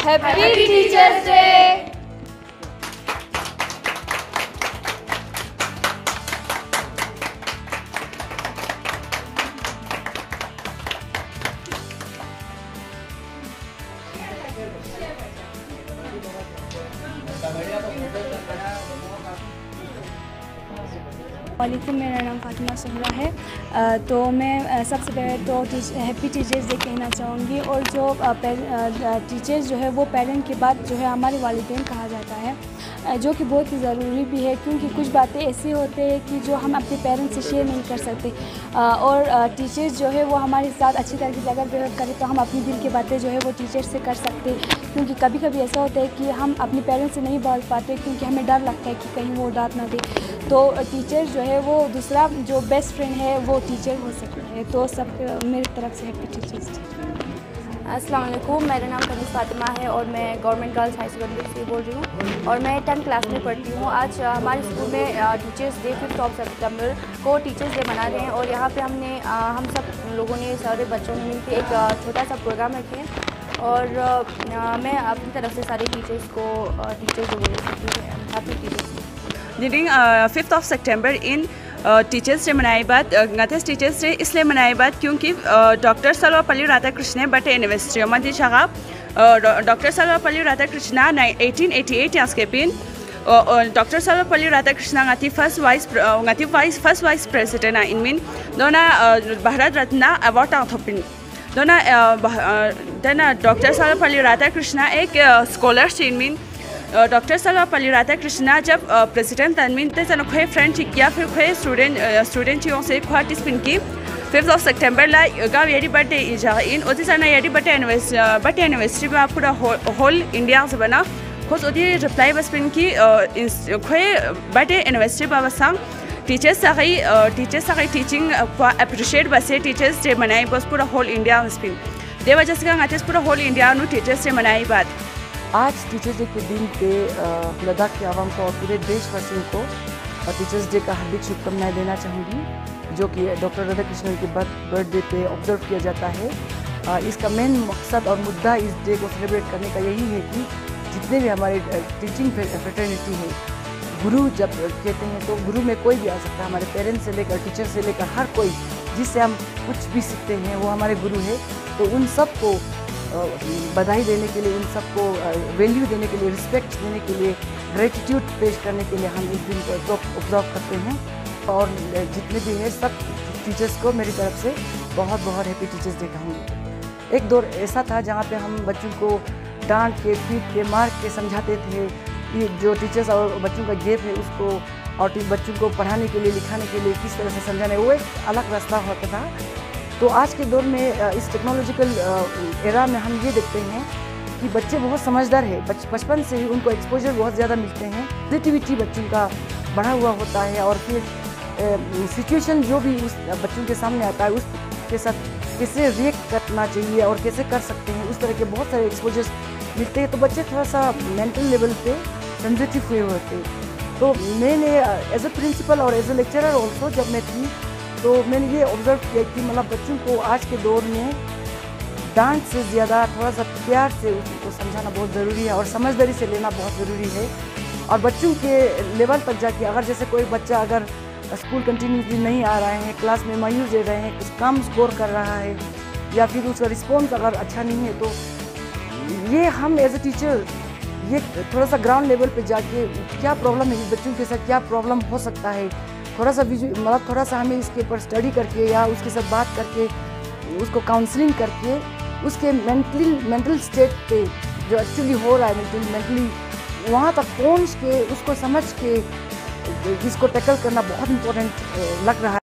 Happy teachers day. वालेकुम, मेरा नाम फातिमा सुहरा है। तो मैं सबसे पहले तो हैप्पी टीचर्स डे कहना चाहूँगी। और जो टीचर्स जो है वो पेरेंट के बाद जो है हमारे वालिदैन कहा जाता है, जो कि बहुत ही ज़रूरी भी है, क्योंकि कुछ बातें ऐसी होती हैं कि जो हम अपने पेरेंट्स से शेयर नहीं कर सकते। और टीचर्स जो है वो हमारे साथ अच्छी तरीके से अगर बिहेव करें तो हम अपनी दिल की बातें जो है वो टीचर्स से कर सकते हैं। क्योंकि कभी कभी ऐसा होता है कि हम अपने पेरेंट्स से नहीं बोल पाते, क्योंकि हमें डर लगता है कि कहीं वो डांट ना दे। तो टीचर जो है वो दूसरा जो बेस्ट फ्रेंड है वो टीचर हो सकता है। तो सब मेरी तरफ से हैप्पी टीचर्स डे। अस्सलाम वालेकुम, मेरा नाम कनीज़ फातिमा है और मैं गवर्नमेंट गर्ल्स हाई सेकेंडरी से बोल रही हूँ और मैं 10th क्लास में पढ़ती हूँ। आज हमारे स्कूल में टीचर्स डे 5 सितंबर को टीचर्स डे मना रहे हैं और यहाँ पे हम सब लोगों ने, सारे बच्चों ने मिलकर एक छोटा सा प्रोग्राम रखे हैं। और मैं अपनी तरफ से सारे टीचर्स को टीचर्स डे बोल सकती हूँ, happy teachers day. During 5th of September in teachers day मनाई बात गथस टीचर्स डे इसलिए मनाई बात क्योंकि डॉक्टर सर्वपल्ली राधाकृष्णन बटे यूनिवर्सिटी मंदी शगा डॉक्टर सर्वपल्ली राधाकृष्ण 1888 यास के पिन डॉक्टर सर्वपल्ली राधाकृष्ण गाती फर्स्ट वाइस प्रेसिडेंट इन मीन दोना भारत रत्न अवार्ड आथोपिन दोना डॉक्टर सर्वपल्ली राधाकृष्ण एक स्कॉलर इन मीन डॉक्टर सर्वपल्ली राधाकृष्ण जब प्रेसिडेंट तनमीन ते जन खोए फ्रेंड या फिर खोए स्टूडेंट से ख्वाटिस पिन की 5th of September ला गाँव येरी बर्थडे इजा इन उसी जना येरी बर्थडे एनिवर्सरी में पूरा होल इंडिया से बना खुद उदी रिप्लाई बस पिन की खोए बर्थडे एनिवर्सरी बाबा सांग टीचर्स सगई टीचिंग अप्रिशिएट बसे टीचर्स डे मनाई बस पूरा होल इंडिया में पिन दे वजह से गाँव पूरा होल इंडिया नु टीचर्स डे मनाई बात। आज टीचर्स डे के दिन पे लद्दाख के आवाम को और पूरे देशवासियों को टीचर्स डे का हार्दिक शुभकामनाएं देना चाहूँगी, जो कि डॉक्टर राधाकृष्णन के बर्थडे पे ऑब्जर्व किया जाता है। इसका मेन मकसद और मुद्दा इस डे को सेलिब्रेट करने का यही है कि जितने भी हमारे टीचिंग फ्रेटर्निटी है, गुरु जब कहते हैं तो गुरु में कोई भी आ सकता है, हमारे पेरेंट्स से लेकर टीचर से लेकर हर कोई जिससे हम कुछ भी सीखते हैं वो हमारे गुरु है। तो उन सब को बधाई देने के लिए, उन सबको वैल्यू देने के लिए, रिस्पेक्ट देने के लिए, ग्रेटिट्यूड पेश करने के लिए हम इस दिन को ऑब्जर्व करते हैं। और जितने भी हैं सब टीचर्स को मेरी तरफ से बहुत बहुत हैप्पी टीचर्स डे कहूँगी। एक दौर ऐसा था जहाँ पे हम बच्चों को डांट के, पीट के, मार के समझाते थे। ये जो टीचर्स और बच्चों का गैप है उसको और बच्चों को पढ़ाने के लिए, लिखाने के लिए किस तरह से समझाना है, वो एक अलग रास्ता होता था। तो आज के दौर में इस टेक्नोलॉजिकल एरा में हम ये देखते हैं कि बच्चे बहुत समझदार है, बचपन से ही उनको एक्सपोजर बहुत ज़्यादा मिलते हैं, पॉजिटिविटी बच्चों का बढ़ा हुआ होता है। और फिर सिचुएशन जो भी उस बच्चों के सामने आता है उसके साथ कैसे रिएक्ट करना चाहिए और कैसे कर सकते हैं, उस तरह के बहुत सारे एक्सपोजर्स मिलते हैं। तो बच्चे थोड़ा सा मेंटल लेवल पे सेंसिटिव हुए होते हैं। तो मैंने एज ए प्रिंसिपल और एज ए लेक्चरर ऑल्सो जब मैं थी तो मैंने ये ऑब्ज़र्व किया कि मतलब बच्चों को आज के दौर में डांट से ज़्यादा थोड़ा सा प्यार से उसको समझाना बहुत ज़रूरी है और समझदारी से लेना बहुत ज़रूरी है। और बच्चों के लेवल तक जाके अगर जैसे कोई बच्चा अगर स्कूल कंटिन्यूसली नहीं आ रहे हैं, क्लास में मायूस दे रहे हैं, कुछ कम स्कोर कर रहा है या फिर उसका रिस्पॉन्स अगर अच्छा नहीं है, तो ये हम एज ए टीचर ये थोड़ा सा ग्राउंड लेवल पे जाके क्या प्रॉब्लम है, इस बच्चों के साथ क्या प्रॉब्लम हो सकता है, थोड़ा सा मतलब थोड़ा सा हमें इसके ऊपर स्टडी करके या उसके साथ बात करके, उसको काउंसलिंग करके उसके मेंटल स्टेट पे जो एक्चुअली हो रहा है मेंटली वहाँ तक पहुँच के उसको समझ के इसको टैकल करना बहुत इम्पोर्टेंट लग रहा है।